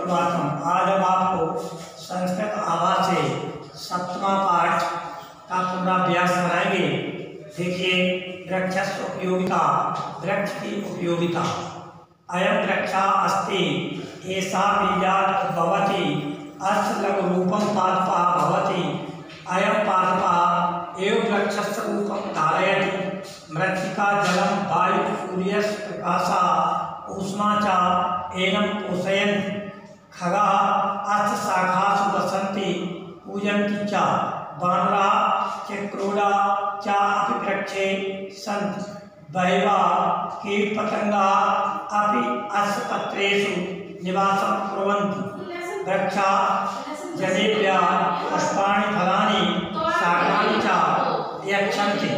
प्रभातम। आज हम आपको संस्कृत आवाज से 7वां पाठ का पूर्वाभ्यास कराएंगे। देखिए, वृक्षस्य उपयोगिता, वृक्ष की उपयोगिता। अयम वृक्षा अस्ति एषा बीजात् भवति अस्य लघु रूपं पादपः भवति। अयं पादपः एव वृक्षस्य रूपं धारयति। मृत्तिका जलं वायु सूर्यस्य प्रकाशः ऊष्मा च एनं पोषयन्ति। खगाः अस्य शाखासु वसन्ति पूजन्ति च। वानराः चक्रोडाः च अपि वृक्षे सन्ति। बहवः कीटपतङ्गाः अपि अस्य पत्रेषु निवासं कुर्वन्ति। वृक्षाः जनेभ्यः पुष्पाणि फलानि शाकानि च यच्छन्ति।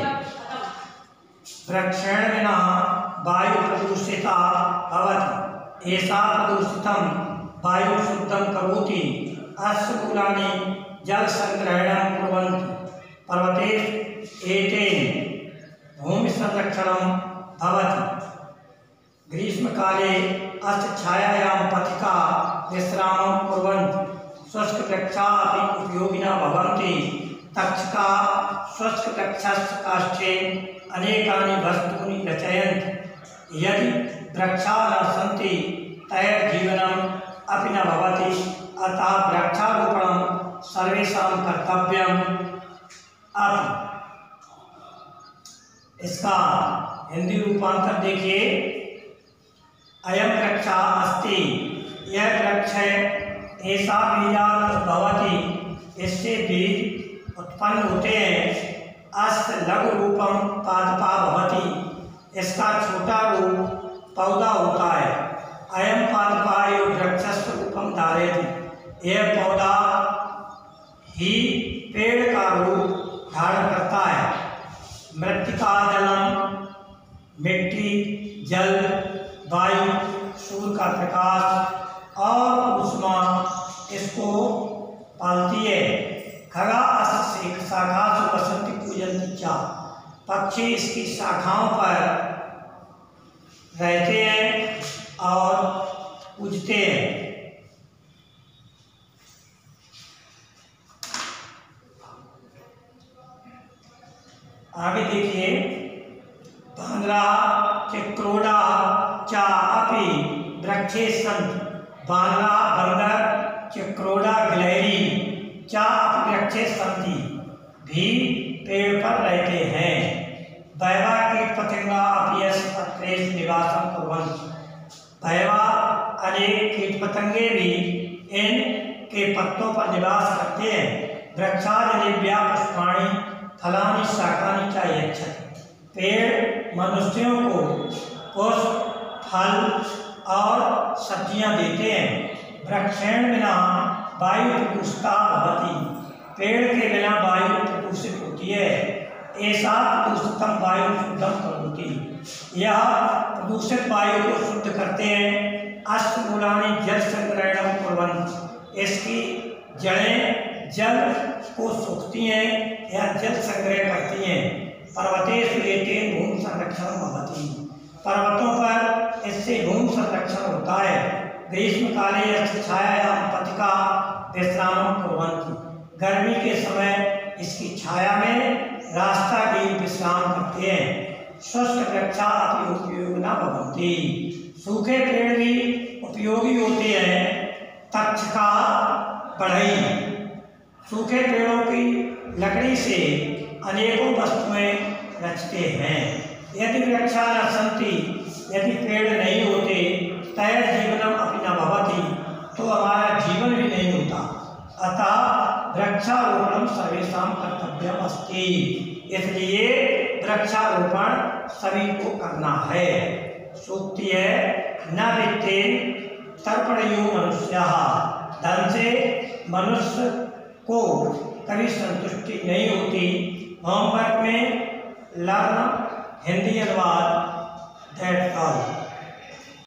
वृक्षेण विना वायु प्रदूषिता भवति। एषा प्रदूषितं वायु शुद्धं करोति। अस्य मूलानि जलसंग्रहणं कुर्वन्ति। पर्वतेषु एतेन भूमिसंरक्षणं भवति। ग्रीष्मकाले अस्य छायायां पथिकाः विश्रामं कुर्वन्ति। शुष्कवृक्षाः अपि उपयोगिनः भवन्ति। तक्षकाः शुष्कवृक्षस्य काष्ठे अनेकानि वस्तूनि रचयन्ति। यदि वृक्षाः न सन्ति तैर्जीवनम् अपि न भवति। अतः वृक्षारोपणं सर्वेषां कर्तव्यम्। अब इसका हिंदी रूपांतर देखिए। अयम वृक्षा अस्ति, यह वृक्ष है। ऐसा बीजात् भवति, इससे बीज उत्पन्न होते हैं। अस्य लघु रूपं पादपः भवति, इसका छोटा रूप पौधा होता है। अयम पादपः एव वृक्षस्य रूपं धारयति, यह पौधा ही पेड़ का रूप धारण करता है। मृत्तिका जलम, मिट्टी, जल, वायु, सूर्य का प्रकाश और ऊष्मा इसको पालती है। खगा अस्य शाखासु वसन्ति पूजन्ति च, पक्षी इसकी शाखाओं पर रहते हैं और पूजते हैं। आगे देखिए। वानराः चक्रोडाः च अपि वृक्षे सन्ति। वानराः बंदर, चक्रोडा गिलहरी च अपि वृक्षे सन्ति, भी पेड़ पर रहते हैं। बहवः कीटपतंगाः अपि अस्य पत्रेषु निवासं कुर्वन्ति। बहवः अनेक कीटपतंगे भी इन के पत्तों पर निवास करते हैं। वृक्षाः जनेभ्यः पुष्पाणि फलानि शाकानि च यच्छन्ति। पेड़ मनुष्यों को पुष्प, फल और सब्जियां देते हैं। वृक्षेण बिना वायु प्रदूषिता भवति, पेड़ के बिना वायु प्रदूषित होती है। ऐसा प्रदूषितम वायु शुद्धम करोति, यह प्रदूषित वायु को शुद्ध करते हैं। अस्य मूलानि जल संग्रहणं कुर्वन्ति, इसकी जड़ें जल को सोखती हैं या जल संग्रह करती हैं। पर्वतेषु एतेन भूमि संरक्षण भवति, पर्वतों पर इससे भूमि संरक्षण होता है। ग्रीष्मकाले अस्य छायायां पथिकाः विश्रामं कुर्वन्ति, गर्मी के समय इसकी छाया में रास्तागीर विश्राम करते हैं। शुष्क वृक्षाः अपि उपयोगिनः भवन्ति, सूखे पेड़ भी उपयोगी होते हैं। तक्षका बढ़ई, सूखे पेड़ों की लकड़ी से अनेकों वस्तुएं रचते हैं। यदि वृक्षा न सन्ति, यदि पेड़ नहीं होते, तैर जीवनम अपि न भवति, तो हमारा जीवन भी नहीं होता। अतः वृक्षारोपणं सर्वेषां कर्तव्यम् अस्ति, इसलिए वृक्षारोपण सभी को करना है। सूक्ति है, न वित्तेन तर्पणयो मनुष्यः, धन से मनुष्य को कभी संतुष्टि नहीं होती। होमवर्क में लर्न हिंदी अनुवाद दैट्स ऑल।